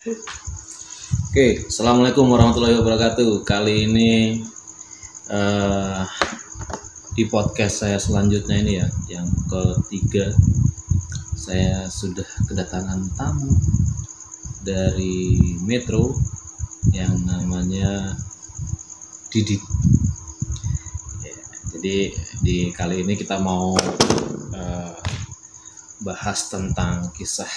Oke, assalamualaikum warahmatullahi wabarakatuh. Kali ini di podcast saya selanjutnya ini ya, yang ketiga, saya sudah kedatangan tamu dari Metro yang namanya Didit. Ya, jadi di kali ini kita mau bahas tentang kisah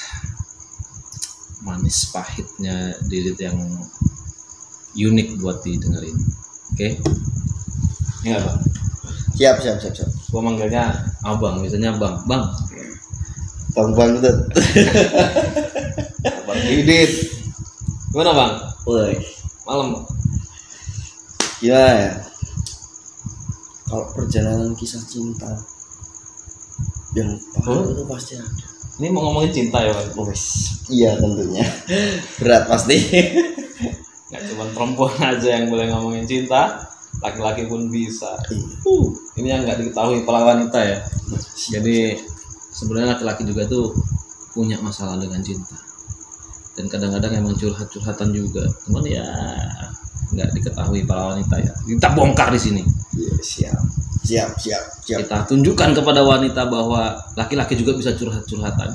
manis pahitnya Didit yang unik buat didengerin. Oke? Iya bang. Siap. Gua manggilnya abang, biasanya bang. Bang Dut. Bang Didit. Gimana bang? Woi, Malam. gimana ya? Kalau perjalanan kisah cinta yang pahit itu pasti ada. Ini mau ngomongin cinta ya bang? Iya tentunya. Berat pasti. Nggak cuma perempuan aja yang boleh ngomongin cinta, laki-laki pun bisa. Ini yang nggak diketahui para wanita ya. Jadi sebenarnya laki-laki juga tuh punya masalah dengan cinta. Dan kadang-kadang emang curhat-curhatan juga. Cuman ya nggak diketahui para wanita ya. Kita bongkar di sini. Siap. Kita tunjukkan kepada wanita bahwa laki-laki juga bisa curhat-curhatan.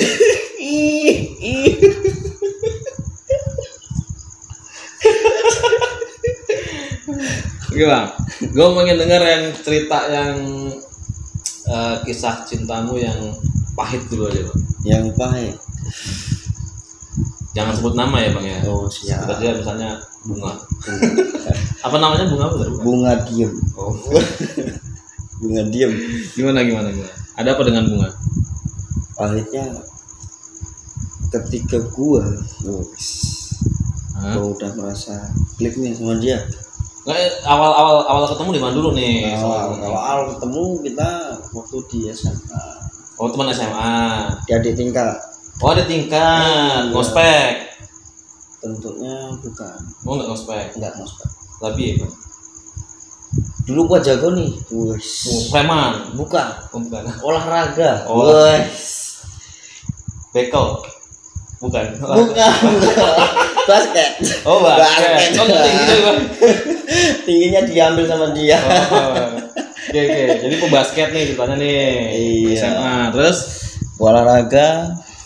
Oke bang, gue pengen denger yang cerita yang kisah cintamu yang pahit dulu aja bang. Yang pahit. Jangan sebut nama ya bang ya. Oh siap. Sebut aja misalnya bunga. Apa namanya bunga apa? Bunga diem. Oh. Bunga diem. Gimana? Ada apa dengan bunga? Pahitnya ketika gua udah merasa klik nih sama dia. Nggak, awal ketemu di mana dulu nih? Awal ketemu kita waktu di SMA. Oh teman SMA. Dia di tingkat. Oh ada tingkat. Ngospek. Tentunya bukan. Oh nggak ngospek. Enggak ngospek. Lebih ya bang. Dulu gua jago nih. Preman. Bukan. Oh, bukan. Olahraga. Oh. Bekel. Bukan. Basket. Oh basket. Oh nggak tinggi bang. Tingginya diambil sama dia. Oke. Jadi pembasket nih ceritanya nih. Iya. SMA. Terus olahraga.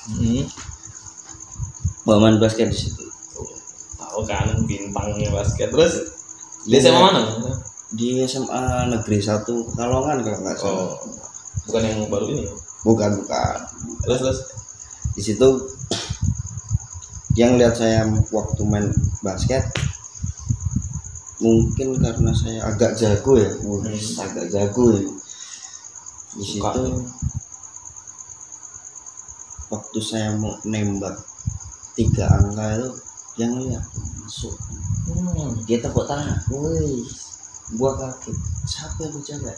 Main basket di situ. Tahu kan bintangnya basket. Terus di SMA mana? Di SMA Negeri 1 Pekalongan kalau nggak salah. Oh. Bukan yang baru ini. Bukan. Terus Di situ yang lihat saya waktu main basket, mungkin karena saya agak jago ya. Agak jago ya. Di situ waktu saya mau nembak 3 angka itu yang lihat masuk. Dia tepuk tangan. Gua kaget. Siapa yang jaga?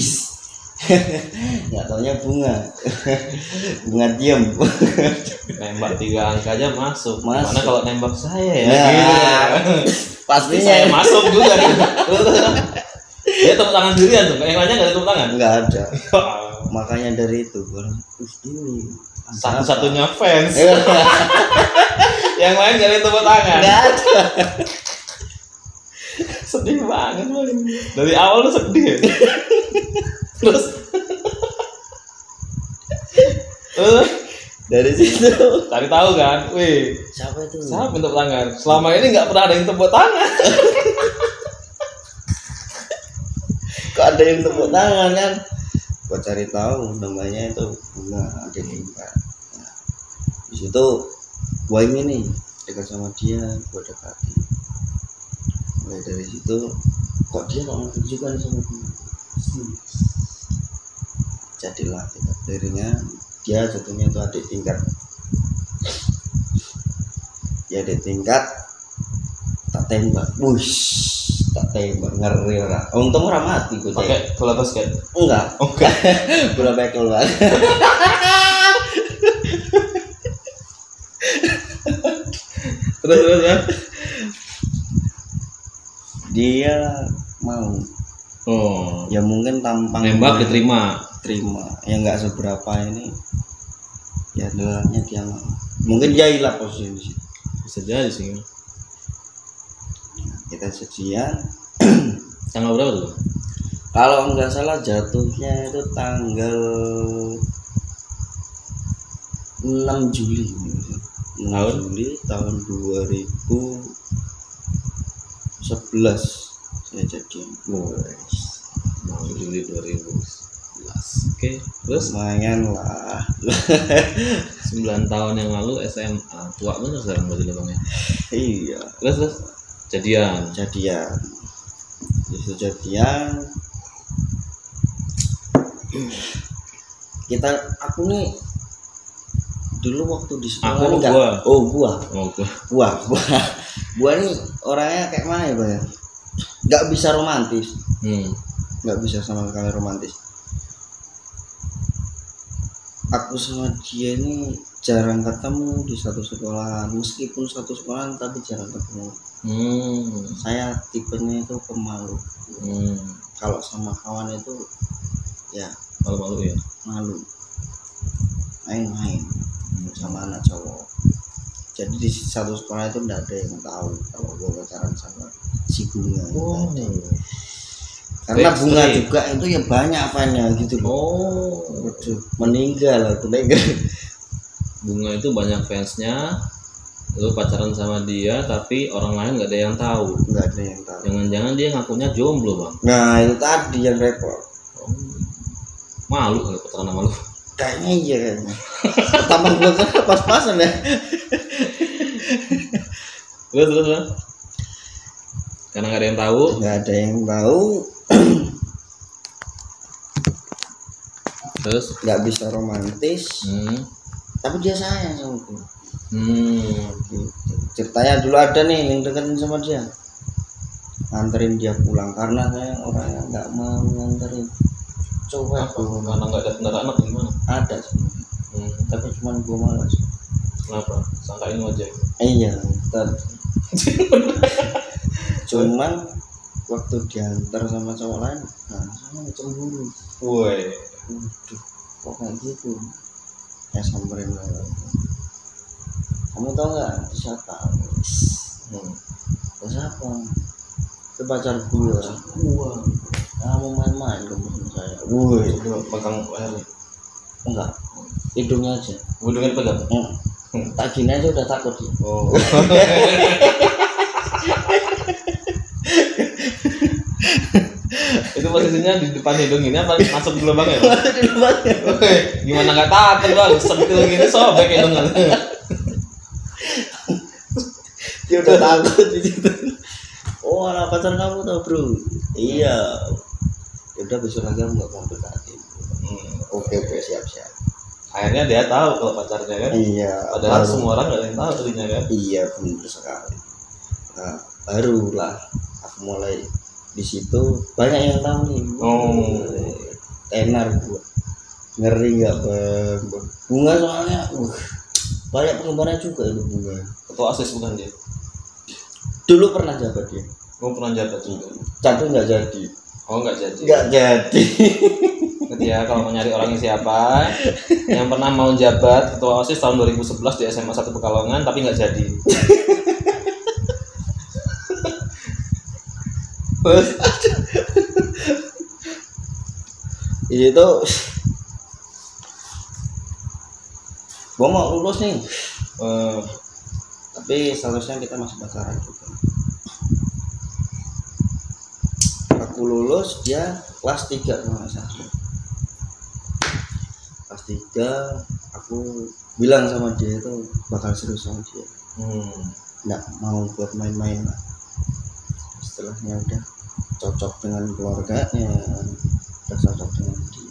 Nggak taunya bunga diem. nembak 3 angka aja masuk. Mana kalau nembak saya ya? Pastinya saya masuk juga nih. Dia tepuk tangan sendirian tuh. Yang lainnya nggak ada tepuk tangan? nggak ada. Makanya dari itu ini satu-satunya fans. Yang lain nggak ada tepuk tangan. Nggak ada. Sedih banget bang. Dari awal lu sedih ya? Terus dari situ cari tahu kan, siapa itu? Siapa yang tepuk tangan? Selama ini nggak pernah ada yang tepuk tangan. Kok ada yang tepuk tangan kan? Gua cari tahu namanya itu bunga ada tingkat. Nah, di situ gua ingin nih dekat sama dia, gua dekati. Mulai dari situ kok dia nggak mau juga nih sama gue. Jadilah tingkat dirinya dia jatuhnya itu adik tingkat. Dia adik tingkat tak tembak. Tak tembak ngeri ora. Untung ora mati gue. Pakai bola basket? Enggak. Bola bekel banget. Terus ya? Dia mau. Oh. Ya mungkin tampang nembak diterima. Ya nggak seberapa ini. Ya doanya dia mau. Mungkin dia hilang posisi di situ. Bisa jadi sih. Kita jadian Tanggal berapa tuh? kalau nggak salah jatuhnya itu tanggal 6 Juli 6 Juli tahun 2011 saya jadian. 6 Juli 2011. Oke, terus Lumayan lah. 9 tahun yang lalu SMA. Tua bener sekarang berarti Bang ya. Iya, Terus jadian. itu jadian. Aku nih dulu waktu di sekolah Aku nih gua. Gua nih orangnya kayak mana ya, Bang ya? Nggak bisa romantis. Nggak bisa sama sekali romantis. Aku sama dia ini jarang ketemu di satu sekolah, meskipun satu sekolah tapi jarang ketemu. Saya tipenya itu pemalu. Kalau sama kawan itu ya Malu-malu ya. malu, main-main sama anak cowok. Jadi di satu sekolah itu enggak ada yang tahu kalau gue pacaran sama si Bunga. Karena Bunga juga itu ya banyak fannya gitu loh. Waduh, meninggal aku dengar. Bunga itu banyak fansnya. Lu pacaran sama dia tapi orang lain nggak ada yang tahu. Nggak ada yang tahu. Jangan-jangan dia ngakunya jomblo, Bang. Nah itu tadi yang repot. Malu kalau pacaran sama lu. Kayaknya iya kayaknya. Tambah gue kan pas-pasan ya. Terus. Karena nggak ada yang tahu. Nggak ada yang tahu. Terus Nggak bisa romantis. Tapi dia sayang sama gue. Gitu. Ceritanya dulu ada nih yang deketin sama dia, nganterin dia pulang karena saya orangnya nggak mau nganterin. Coba karena nggak ada kendaraan atau gimana? ada sebenarnya, tapi cuman gue malas. Kenapa? Sangkain ojek. Iya, cuman waktu diantar sama cowok lain, nah saya cemburu. Woi, Waduh, kok kayak gitu? Ya samperin lah. Kamu tau nggak itu siapa? Siapa? Itu pacar gue. Kamu main-main kamu sama saya. woi, coba pegang lehernya. Enggak, hidungnya aja. Hidungnya pegang. Tak gini aja udah takut dia. Oh. Itu posisinya di depan hidung ini apa masuk di lubangnya? Masuk di lubangnya. Gimana nggak takut, Bang? Sentil gini sobek hidungnya. Dia udah takut di situ. Oh, anak pacar kamu tau, Bro? Iya. Ya udah besok lagi aku nggak mau dekatin. Oke, siap. Akhirnya dia tahu kalau pacarnya kan. Iya. Padahal semua orang nggak ada yang tahu tadinya kan. Iya, benar sekali. Nah, barulah aku mulai di situ banyak yang tahu nih. Tenar gua. Ngeri nggak, Bang? Bunga soalnya, banyak penggemarnya juga itu Bunga. Ketua ASIS bukan dia? Dulu pernah jabat dia. Pernah jabat juga. Tapi nggak jadi. Nggak jadi. Nggak jadi. Ya, kalau mau nyari orangnya siapa yang pernah mau jabat ketua OSIS tahun 2011 di SMA 1 Pekalongan tapi nggak jadi. Terus itu gua mau lulus nih. Tapi seharusnya kita masih pacaran juga. Aku lulus, dia kelas 3 kalau nggak salah. Kelas 3 aku bilang sama dia itu bakal serius sama dia. Nggak mau buat main-main lah. Setelahnya udah cocok dengan keluarganya, udah cocok dengan dia.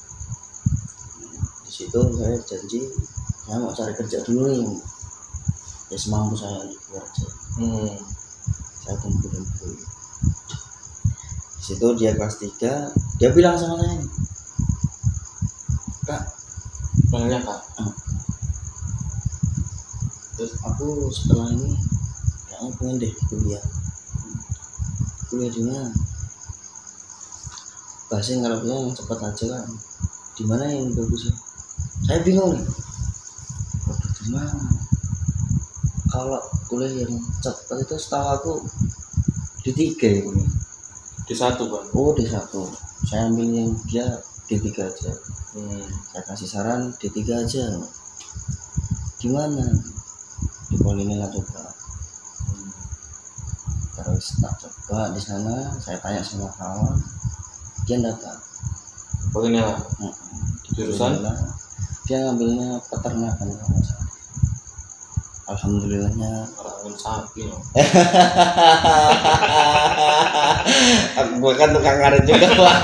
Di situ saya janji saya mau cari kerja dulu nih. Ya semampu saya di kerja. Saya kumpulin dulu. Di situ dia kelas 3, dia bilang sama saya, Kak, panggilnya Kak. Terus aku setelah ini kayaknya pengen deh kuliah di mana? Bahasa kalau yang cepat aja kan. Di mana yang bagus ya? Saya bingung nih. Waduh, di mana? kalau kuliah yang cepat itu setahu aku D3 ya Bang. D1 Bang. Oh D1, saya ambil yang dia D3 aja. Saya kasih saran D3 aja. Gimana? Dipolinin lah coba. Terus tak coba di sana, saya tanya sama kawan, dia dapat. Pokoknya jurusan dia ngambilnya peternakan kalau nggak salah. Alhamdulillahnya orang sapi loh. Gue kan tukang ngarit juga Bang.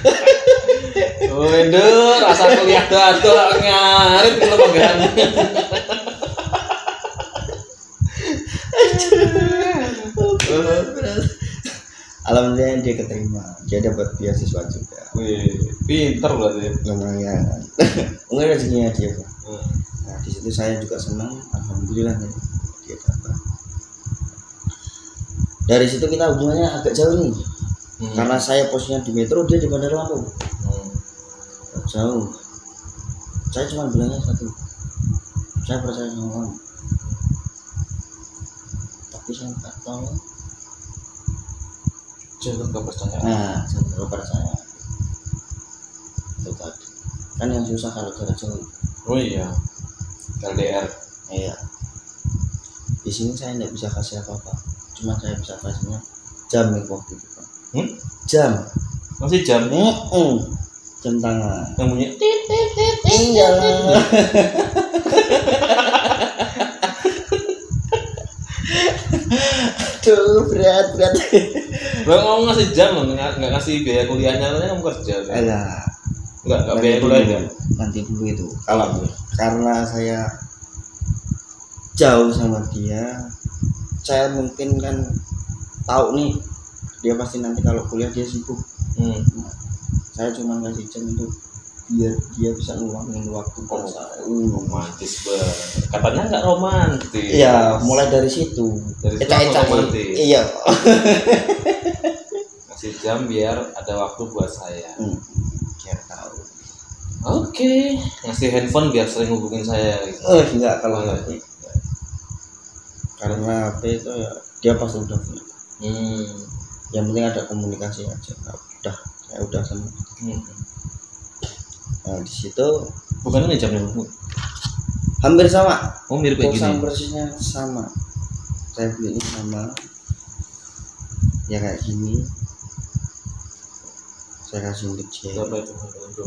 Waduh, rasa kuliah tuh ngarit kalau bagian. Alhamdulillah dia keterima, dia dapat beasiswa juga. Wih, pinter berarti. Lumayan. Enggak rezekinya dia Pak. Nah di situ saya juga senang, alhamdulillah nih dia dapat. Dari situ kita hubungannya agak jauh nih, karena saya posisinya di Metro, dia di Bandar Lampung. Jauh. Saya cuma bilangnya satu, saya percaya sama kamu, tapi saya nggak tahu. Jangan kepercayaan. Nah, jangan kepercayaan. Itu tadi. Kan yang susah kalau jarak jauh. Oh iya. LDR. Iya. Di sini saya nggak bisa kasih apa-apa. Cuma saya bisa kasihnya jam nih waktu itu. Jam. Masih jam? Jam tangan. Yang bunyi Iya. Aduh, berat. Lo ngomong ngasih jam loh, nggak ngasih biaya kuliahnya, katanya kamu kerja. Nggak biaya kuliahnya. Nanti dulu itu. Kalau karena saya jauh sama dia, saya mungkin kan tahu nih dia pasti nanti kalau kuliah dia sibuk. Saya cuma ngasih jam itu biar dia bisa ngeluangin waktu buat saya. Romantis banget. Katanya nggak romantis. Iya, mulai dari situ. Romantis. Iya. Ngasih jam biar ada waktu buat saya. Biar tahu. Oke. Ngasih handphone biar sering hubungin saya. Gitu. Enggak kalau nggak. Karena HP itu ya dia pasti udah punya. Yang penting ada komunikasi aja. Udah, saya udah sama. Nah di situ bukan ini jamnya hampir sama. Oh mirip kayak gini. Persisnya sama. Saya beli ini sama. Ya kayak gini. Saya kasih untuk dia. Berapa itu?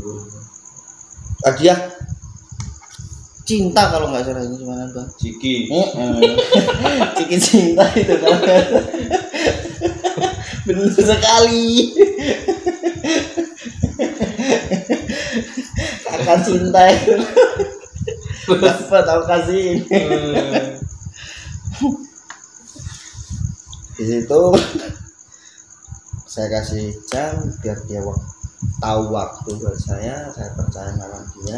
Dia cinta kalau nggak salah ini gimana Bang? Ciki. Ciki cinta itu kalau benar sekali. Kakak cinta itu. Apa tahu kasih. Di situ saya kasih jam biar dia tahu waktu buat saya percaya sama dia.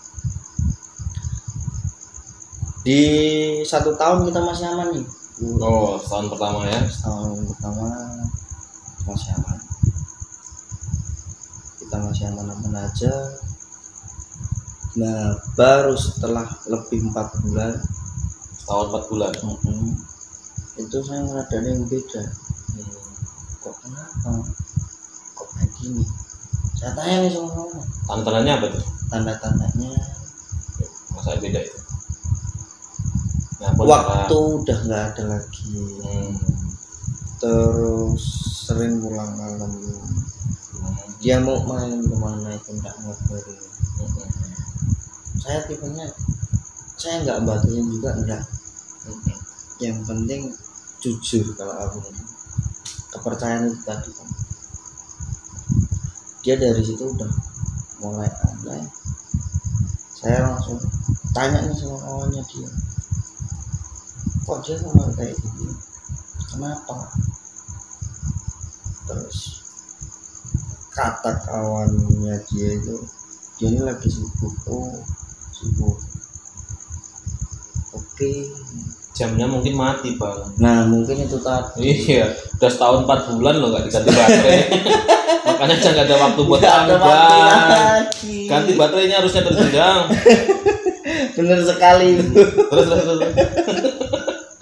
Di 1 tahun kita masih aman nih. Oh, tahun pertama ya? Tahun pertama masih aman. Kita masih aman-aman aja. Nah, baru setelah lebih 4 bulan, tahun 4 bulan. itu saya ngeliat ada yang beda. Kok kenapa? Kok kayak gini? Saya tanya nih sama kamu. Tanda-tandanya apa tuh? Tanda-tandanya masa beda itu. Nah, waktu udah nggak ada lagi. Terus sering pulang malam. Dia mau main kemana itu nggak ngabarin. Saya tipenya saya nggak batuin juga enggak. Yang penting jujur kalau aku kepercayaan itu tadi kan. Dia dari situ udah mulai aneh. Saya langsung tanya nih sama kawannya dia, kok dia sama kayak gitu, kenapa? Terus kata kawannya dia itu, dia ini lagi sibuk. Oh sibuk, oke. Jamnya mungkin mati bang. Nah mungkin itu tadi. Iya, udah setahun 4 bulan loh gak diganti baterai. Makanya jangan ada waktu buat kamu bang. Ganti baterainya harusnya terjenjang. Bener sekali. Terus.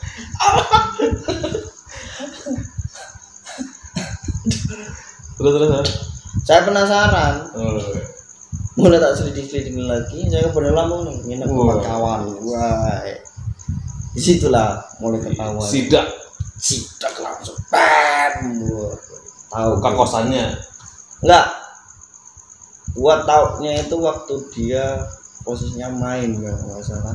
Terus. Saya penasaran. Oh. Mulai tak selidiki lagi, saya ke Lampung nih, nginep sama kawan. Wah, disitulah mulai ketahuan. Sidak langsung. Bam. Tahu Buka kosannya. Enggak. Gua taunya itu waktu dia posisinya main enggak salah.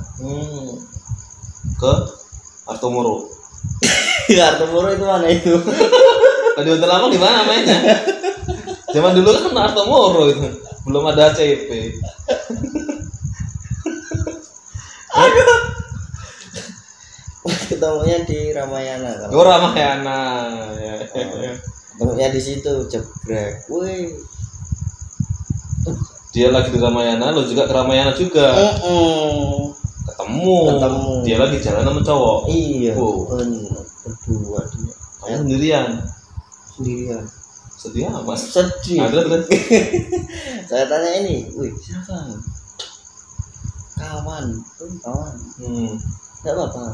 Ke Artomoro. Ya, Artomoro itu mana itu? Tadi Hotel Lampung di mana mainnya? Zaman dulu kan Artomoro itu. Belum ada CP. Ketemunya di Ramayana. Oh, Ramayana. Ya. Ketemunya di situ jebrek. Wih. Dia lagi di Ramayana, lo juga ke Ramayana juga. Ketemu. Dia lagi jalan sama cowok. Iya. Berdua dia. Kamu sendirian. Sedih amat. Sedih. Terus. Saya tanya ini, wih siapa? Kawan. Enggak apa-apa.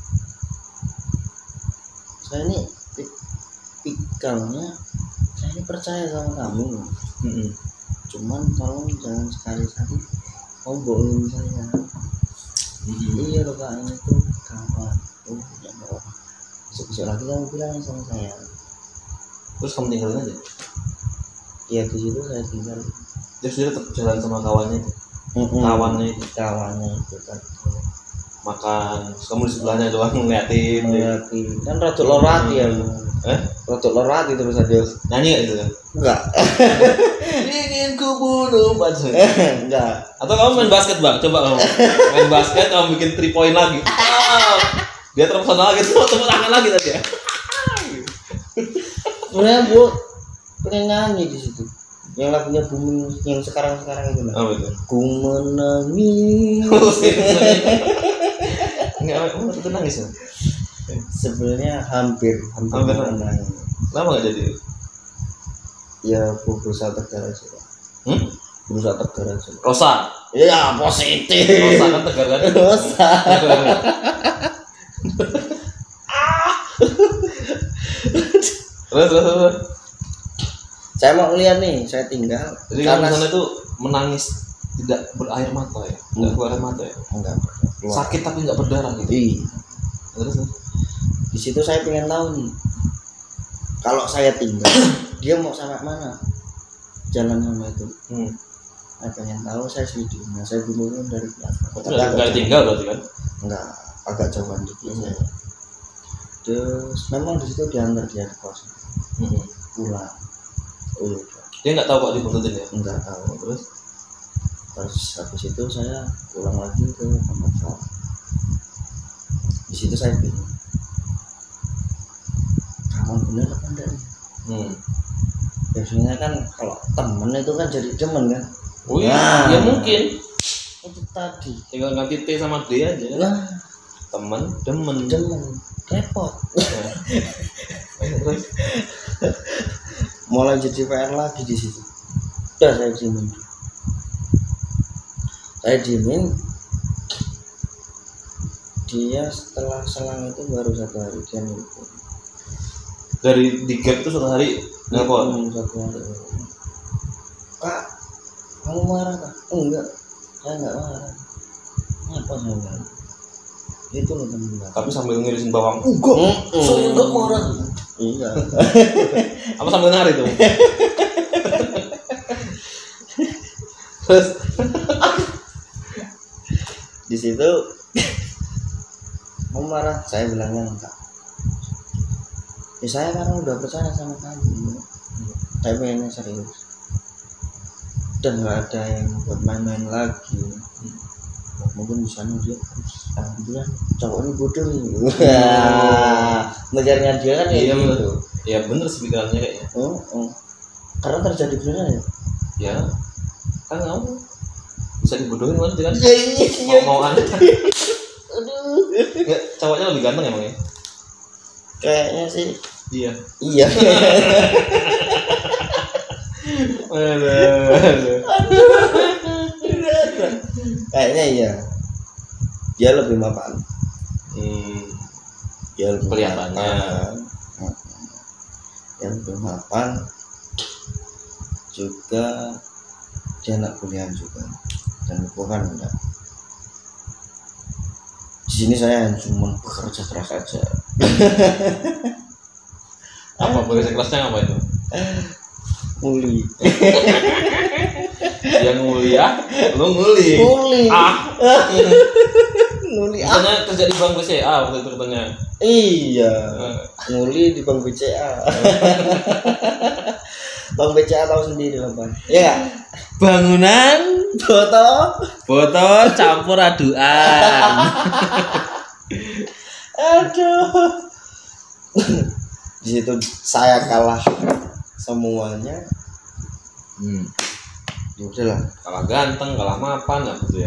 Saya ini pikalnya, saya ini percaya sama kamu. Cuman tolong jangan sekali-kali mau bohongin saya. Iya loh Kak, ini tuh kawan. Ya Allah. Besok lagi kamu bilang sama saya. Terus kamu tinggalin aja? Iya, di situ saya tinggal. Terus dia tetap jalan sama kawannya itu? Kawannya itu kan. Makan, terus kamu di sebelahnya doang ngeliatin. Kan rotok lorati ya. Rotok lorati terus aja. Nyanyi gak itu kan? Enggak. Ingin ku bunuh pacar. Enggak. Atau kamu main basket Bang? Coba kamu main basket, kamu bikin 3 point lagi. Dia terpesona lagi, tuh tepuk tangan lagi tadi ya. Sebenarnya Bu pengen nyanyi di situ. Yang lagunya booming yang sekarang itu lah. Oh betul. Ku menangis. Enggak, kamu tetap nangis ya? Sebenarnya hampir menangis. Lama nggak jadi? Ya berusaha tegar aja. Berusaha tegar aja. Rosa. Ya positif. Rosa kan tegar kan? Rosa. Terus. Saya mau lihat nih, saya tinggal. Jadi karena sana itu menangis tidak berair mata ya? Tidak keluar air mata ya? Enggak. Sakit tapi nggak berdarah gitu. Iya. Terus. Di situ saya pengen tahu nih. Kalau saya tinggal, dia mau sampai mana? Jalan sama itu. Saya pengen tahu, saya sedih. Nah, saya dulunya dari belakang. Enggak tinggal berarti kan? Enggak, agak jauhan dikit saya. Terus memang di situ diantar dia ke kos. Pulang. Dia nggak tahu kok dibuntutin ya? Enggak tahu. Terus habis itu saya pulang lagi ke kamar saya. Di situ saya bingung. Kamu bener apa enggak nih? Biasanya kan kalau temen itu kan jadi demen kan? Oh iya, ya mungkin. Itu tadi. Tinggal ganti T sama D aja. Nah, temen, demen. Repot. Terus mulai jadi PR lagi di situ. Udah saya diemin. Dia setelah selang itu baru 1 hari dia nelfon. Dari di gap itu 1 hari nelfon. 1 hari. Kak, kamu marah Kak? Enggak, saya enggak marah. Apa saya marah? Itu loh temen. Tapi sambil ngirisin bawang. Saya enggak marah. Iya. Apa sambil nari tuh? Terus di situ mau marah, saya bilangnya enggak. Ya saya karena udah percaya sama kamu. Saya pengennya serius. Dan nggak ada yang buat main-main lagi. Mungkin di sana dia alhamdulillah cowok ini bodoh nih. Ngejarnya dia kan iya gitu. bener. Ya bener sih pikirannya kayaknya. Karena terjadi beneran ya. Ya kan kamu bisa dibodohin kan dengan Iya. mau anak. Aduh. Nggak, cowoknya lebih ganteng emang ya? Kayaknya sih. Iya. Aduh. Kayaknya iya. Dia lebih mapan. Dia lebih Kelihatannya. Yang lebih mapan. juga dia anak kuliah juga, dan gua kan enggak. Di sini saya cuma bekerja keras aja. Apa bekerja kerasnya apa itu? Nguli. Dia nguliah, lu nguli. Nguli. Nguli. Katanya kerja di bank BCA waktu itu katanya. Iya. Nguli di bank BCA. Bank BCA tahu sendiri lah, Bang. Iya. Bangunan foto campur aduan. Aduh. Di situ saya kalah semuanya. Ya udahlah. Kalah ganteng, kalah mapan apa tuh ya.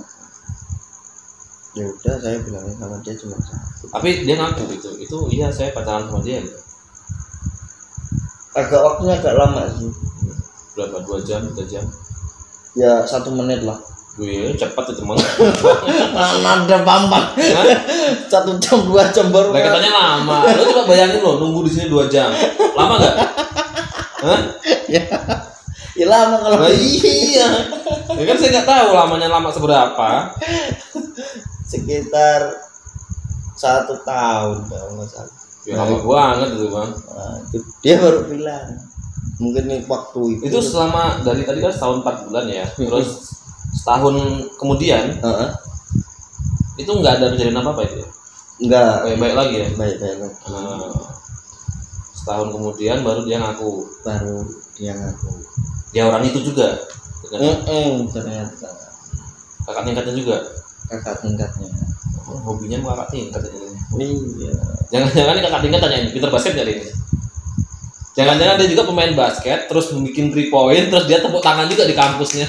Ya udah, saya bilangnya sama dia cuma satu. Tapi dia ngaku itu iya saya pacaran sama dia gitu. Waktunya agak lama sih. Berapa 2 jam, 3 jam? Ya 1 menit lah. Wih, cepat itu teman. Mana ada Bambang. 1 jam 2 jam baru. Lah katanya lama. Lo coba bayangin lo nunggu di sini 2 jam. Lama enggak? Hah? Ya lama kalau. Nah, iya. Ya kan saya nggak tahu lamanya lama seberapa. Sekitar 1 tahun kalau nggak salah. Ya lama banget itu bang. Nah, itu dia baru bilang mungkin nih waktu itu selama dari tadi kan setahun 4 bulan ya. Terus setahun kemudian itu nggak ada kejadian apa itu ya? Nggak. Baik-baik lagi ya. Baik-baik lagi. Setahun kemudian baru dia ngaku. Dia orang itu juga. Ternyata. Kakak tingkatnya juga. Kakak tingkatnya. Hobinya kakak tingkat ini. Iya. Jangan-jangan kakak tingkat tanyain pinter basket kali ini. Jangan-jangan dia juga pemain basket, terus bikin 3 point, terus dia tepuk tangan juga di kampusnya.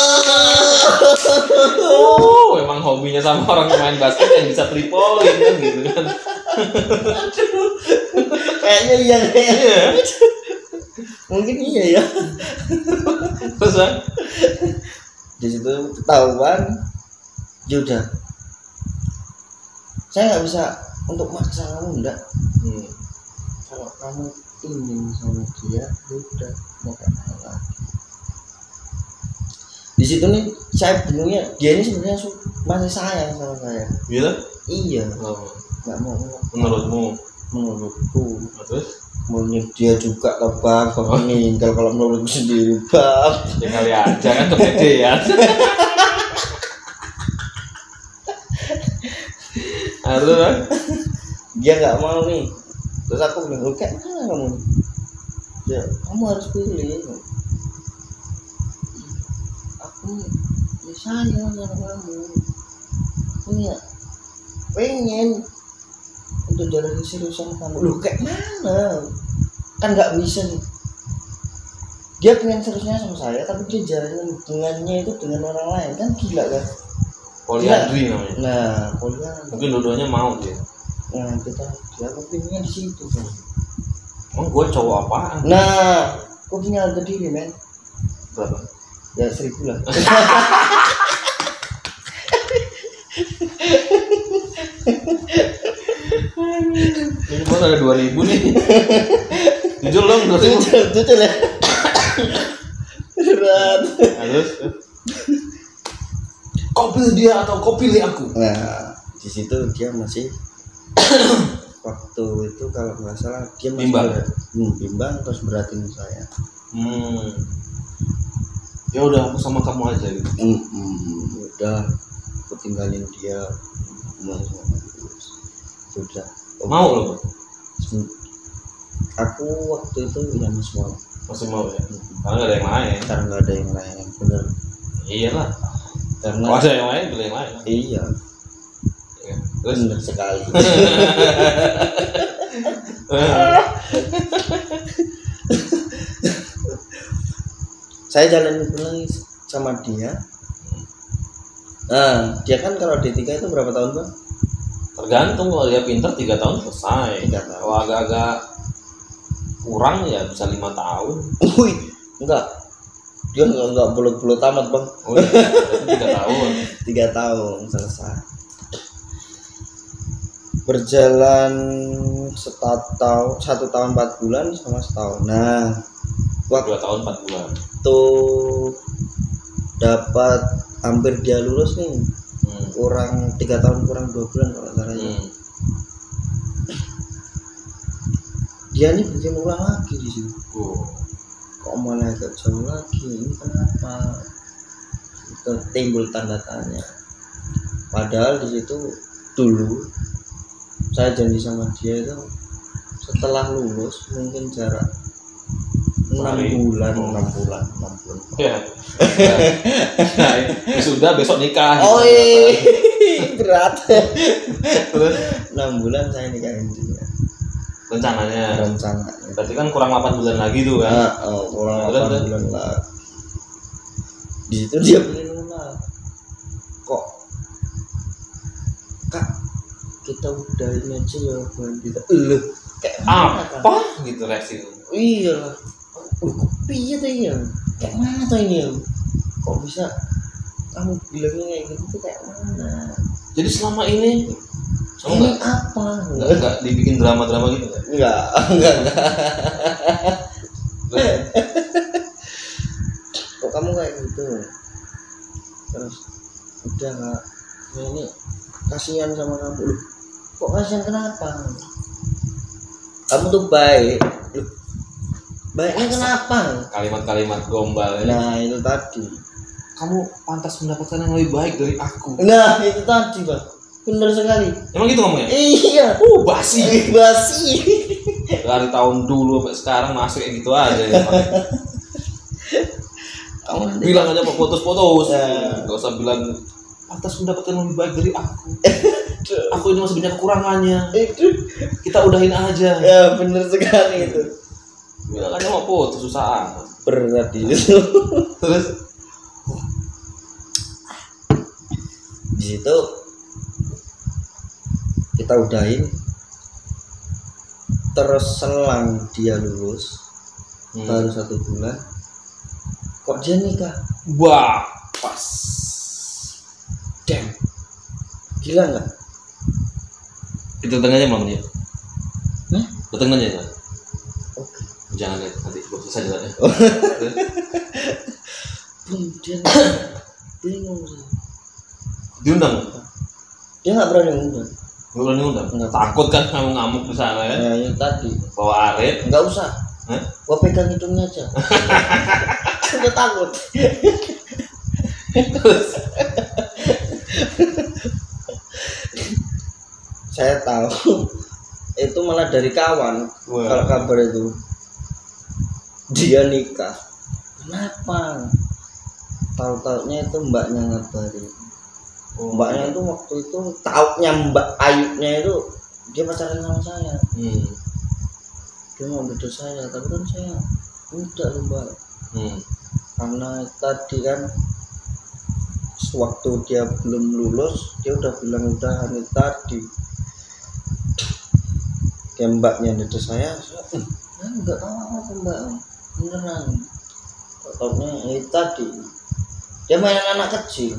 Memang hobinya sama orang pemain basket yang bisa 3 point kan gitu kan. Kayaknya iya kayaknya. Mungkin iya ya. Terus kan? Di situ ketahuan, ya udah. Saya nggak bisa untuk maksa kamu enggak. Kalau kamu ingin sama dia, udah mau kemana lagi. Di situ nih saya bingungnya, dia ini sebenarnya masih sayang sama saya. Gitu? Iya. Nggak mau. Menurutku. Terus? Menurut dia juga lah bang, kalau meninggal kalau menurutku sendiri bang. Ya kali aja kan kepedean. Aduh bang. Dia nggak mau nih. Terus aku bilang, kayak mana kamu? Ya, kamu harus pilih. Aku ya sayang sama kamu. Punya pengen untuk jalan serius sama kamu. Loh kayak mana? Kan nggak bisa nih. Dia pengen seriusnya sama saya, tapi dia jalan hubungannya itu dengan orang lain, kan gila kan? Poliandri namanya. Nah, poliandri. Mungkin dua-duanya mau dia. Nah, dia kepinginnya di situ kan. Emang gue cowok apaan? Nah, kok punya harga diri men? Berapa? Ya 1000 lah. Ini baru ada 2000 nih. Jujur dong 2000. Jujur ya. Berat. Terus? Kau pilih dia atau kau pilih aku? Nah, di situ dia masih waktu itu kalau nggak salah dia masih bimbang terus beratin saya. Ya udah aku sama kamu aja gitu. Udah aku tinggalin dia sudah. Mau loh? Aku waktu itu ya masih mau ya. Karena nggak ada yang lain. Karena nggak ada yang lain bener. Iyalah. Karena kalau ada yang lain pilih yang lain. Iya. Terus bener sekali. Saya jalan lagi sama dia. Nah, dia kan kalau D3 itu berapa tahun bang? Tergantung, kalau dia pintar 3 tahun selesai. 3 tahun. Kalau agak-agak kurang ya bisa 5 tahun. Wih, enggak. Dia enggak bulat-bulat tamat bang. Oh iya, berarti 3 tahun. 3 tahun selesai. Berjalan 1 tahun 4 bulan sama setahun. Nah, waktu 2 tahun 4 bulan. dapat hampir dia lulus nih, kurang 3 tahun kurang 2 bulan kalau caranya. Dia nih bikin ulang lagi di situ. Kok malah agak jauh lagi, ini kenapa? Itu timbul tanda tanya. Padahal di situ dulu saya janji sama dia itu setelah lulus mungkin jarak 6 bulan. Ya. Sudah besok nikah. Oh iya, berat. Terus 6 bulan saya nikahin dia. rencananya. Berarti kan kurang 8 bulan lagi tuh kan. Kurang 8 bulan lah. Di situ dia bikin ulang. Kok Kak, kita udahin aja ya bukan kita. Kayak apa gitu reaksi. Iya lah. Kok piye tuh ya? Kayak mana tuh ini? Kok bisa kamu bilangnya kayak gitu tuh kayak mana? Jadi selama ini ini apa? Enggak dibikin drama-drama gitu kan? Enggak. Kok kamu kayak gitu? Terus udah enggak, ini kasihan sama kamu. Loh, kok kasihan kenapa? Kamu tuh baik. Loh, baiknya kenapa? Kalimat-kalimat gombal. Nah, itu tadi. Kamu pantas mendapatkan yang lebih baik dari aku. Nah, itu tadi, Bang. Benar sekali. Emang gitu ngomongnya? Iya. Basi. Dari tahun dulu sampai sekarang masih kayak gitu aja ya. Kamu bilang aja mau putus-putus. Gak usah bilang pantas mendapatkan yang lebih baik dari aku. Aku ini masih banyak kekurangannya. Kita udahin aja. Ya, benar sekali itu. Bilang aja mau putus, susah amat. Berat itu. Terus di situ kita udahin, terus selang dia lulus baru 1 bulan kok dia nikah. Wah, pas. Damn, gila nggak? Itu datang aja malam dia. Datang aja ya. Oke. Jangan lihat nanti belum selesai jalannya. Dia bingung. Diundang? Dia nggak berani undang. Nggak berani undang? Takut kan ngamuk-ngamuk di sana ya? Nah, yang tadi. Bawa arit? Nggak usah. Gua pegang hidungnya aja. Udah takut. Saya tahu itu malah dari kawan. Kalau kabar itu dia nikah. Kenapa? Tahu-taunya itu mbaknya ngabarin. Mbaknya itu waktu itu taunya Mbak Ayubnya itu dia pacaran sama saya. Dia mau beda saya, tapi kan saya tidak loh Mbak. Karena tadi kan sewaktu dia belum lulus dia udah bilang udahan itu tadi. Dia mbaknya beda saya enggak tahu apa Mbak, beneran. Taunya itu tadi dia mainan anak kecil.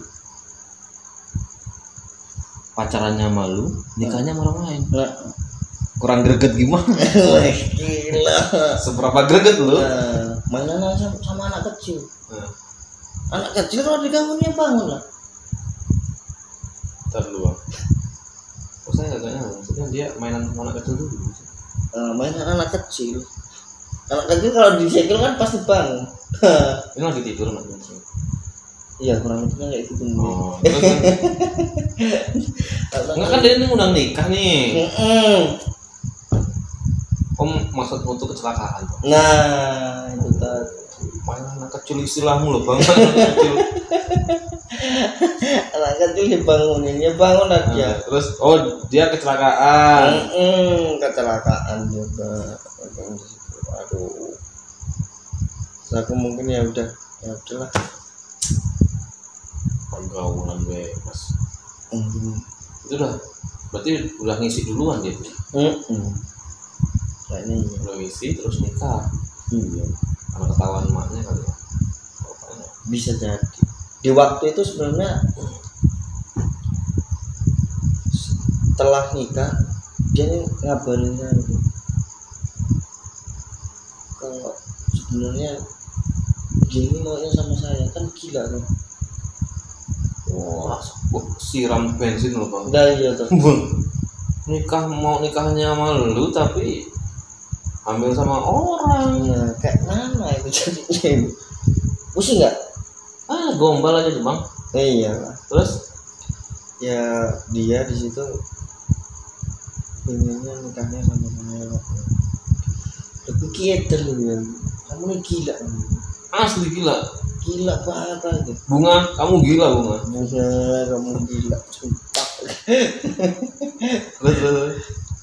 Pacarannya malu, nikahnya sama orang lain. Kurang greget gimana? Gila. Seberapa greget lu? Mainan sama anak kecil. Anak kecil kalau diganggunya bangun lah. Ntar dulu Bang. Kok saya agak nyambung? Maksudnya dia mainan sama anak kecil dulu? Mainan anak kecil. Anak kecil kalau disegel kan pasti bangun. Ini lagi tidur anak kecil. Iya, kurang lebihnya kayak gitu. Enggak kan dia ini undang nikah nih. Om maksud untuk kecelakaan. Nah, itu tadi. Mainan anak kecil istilahmu loh Bang. Anak kecil dibangunin, ya bangun aja. Terus dia kecelakaan. Kecelakaan juga. Aduh. Aku mungkin ya udahlah. Pergaulan bebas. Itu berarti udah ngisi duluan dia. Kayaknya udah ngisi terus nikah. Iya. Karena ketahuan emaknya kali ya. Bisa jadi. Di waktu itu sebenarnya setelah nikah dia ngabarin saya itu kalau sebenarnya gini maunya sama saya kan gila kan. Wah, siram bensin loh bang. Enggak iya tuh. Nikahnya sama lu tapi hamil sama orang. Nah, kayak mana itu jadinya? Pusing nggak? Gombal aja tuh bang. Iya. Terus Ya dia di situ pengennya nikahnya sama saya. Tapi kita lu ya, kamu ini gila. asli gila. Gila banget aja. Bunga, kamu gila bunga. Bukan kamu gila, sumpah. Terus.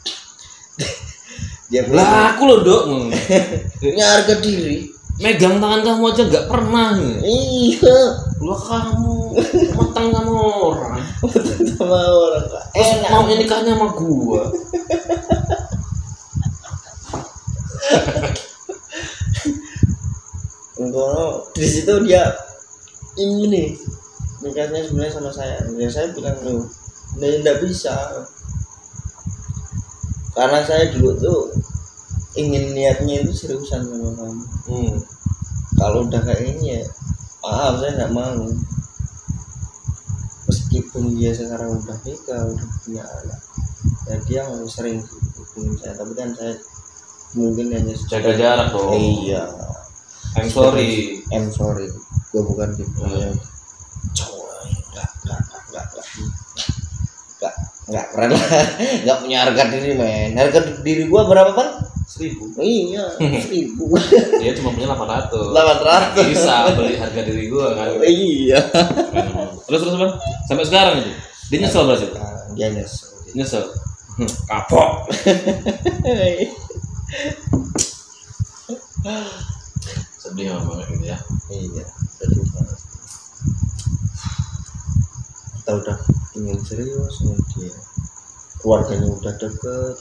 Dia Lah aku loh dok. punya harga diri. Megang tangan kamu aja nggak pernah nih. Iya. Lah kamu matang sama orang. Sama orang Terus enak. mau nikahnya sama gua. Enggak, di situ dia ini nikahnya sebenarnya sama saya. Ya saya bilang loh, nggak bisa. Karena saya dulu tuh ingin niatnya itu seriusan sama kamu. Kalau udah kayak ini ya, maaf saya nggak mau. Meskipun dia sekarang udah nikah, udah punya anak, ya dia mau sering hubungin saya. Tapi kan saya mungkin hanya Jaga jarak dong. Iya. I'm sorry. Gue bukan gitu. Cowok enggak keren lah. Enggak punya harga diri, men. Harga diri gue berapa, Bang? 1.000. Iya, 1.000. Dia cuma punya 800. 800. Bisa beli harga diri gua kan. Iya. Terus bang, sampai sekarang itu dia nyesel berarti. Dia nyesel. Nyesel. Kapok. Sedih banget gitu ya. Iya, sedih banget. Kita udah ingin serius sama dia. Keluarganya udah deket.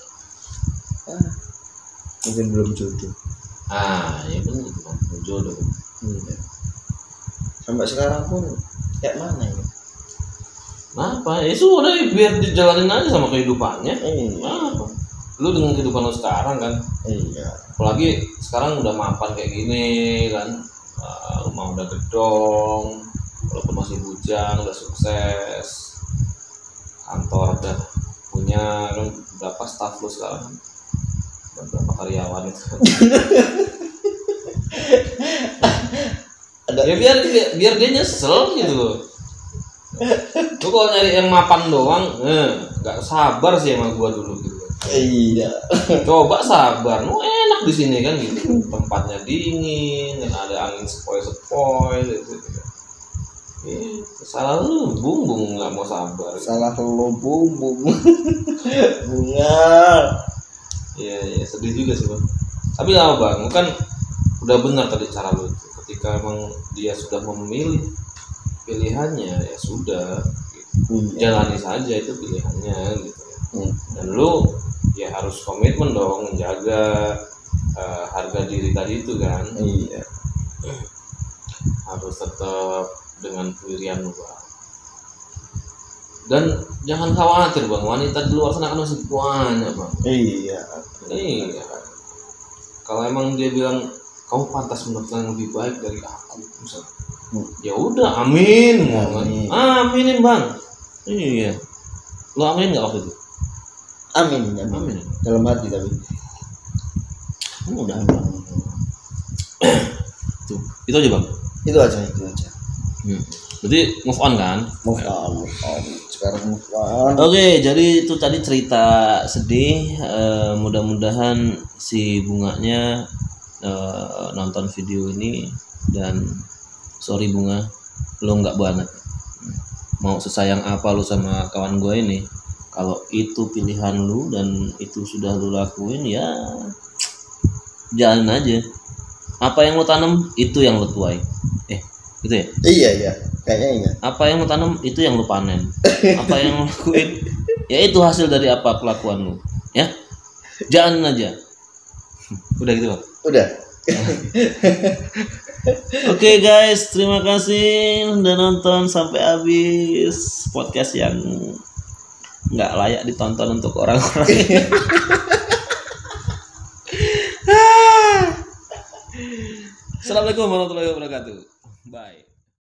Mungkin belum jodoh. Ya benar itu bang, jodoh. Iya. Sampai sekarang pun kayak mana ya? Kenapa? Ya sudah, biar dijalanin aja sama kehidupannya. Iya. Lu dengan kehidupan lu sekarang kan. Iya. Apalagi sekarang udah mapan kayak gini kan. Rumah udah gedong, walaupun masih bujang, udah sukses. Kantor udah punya, kan berapa staff lu sekarang? Berapa karyawan itu? Ya biar dia nyesel gitu loh. Lu kalau nyari yang mapan doang, nggak sabar sih sama gua dulu gitu. Iya. Coba sabar, lu enak di sini kan gitu. Tempatnya dingin, dan ada angin sepoi-sepoi gitu. Salah lu bung nggak mau sabar. Salah lo bung. Bunga. Iya sedih juga sih bang. Tapi apa bang, kan udah benar tadi cara lu. Ketika emang dia sudah memilih pilihannya, ya sudah. Gitu. Jalani saja itu pilihannya gitu. Dan lu ya harus komitmen dong menjaga harga diri tadi itu kan. Iya. Harus tetap dengan pendirian lu bang. Dan jangan khawatir bang, wanita di luar sana kan masih banyak bang. Iya. Kalau emang dia bilang kamu pantas mendapatkan yang lebih baik dari aku misalnya, ya udah amin. Aminin bang. Iya. Lu amin nggak waktu itu? Amin. Dalam hati tapi. Udah bang. Tuh, itu aja bang. Itu aja. Berarti move on kan? Move on. Sekarang move on. Oke, jadi itu tadi cerita sedih. Mudah-mudahan si bunganya nonton video ini, dan sorry bunga, lo nggak banget. Mau sesayang apa lu sama kawan gue ini, kalau itu pilihan lu dan itu sudah lu lakuin, ya jalan aja. Apa yang lu tanam itu yang lu tuai. Gitu ya? Iya, kayaknya iya. Apa yang lu tanam itu yang lu panen. Apa yang lu lakuin, ya itu hasil dari apa kelakuan lu. Ya, jalan aja. Udah gitu bang? Udah. Oke guys, terima kasih udah nonton sampai habis podcast yang nggak layak ditonton untuk orang-orang. Assalamualaikum warahmatullahi wabarakatuh. Bye.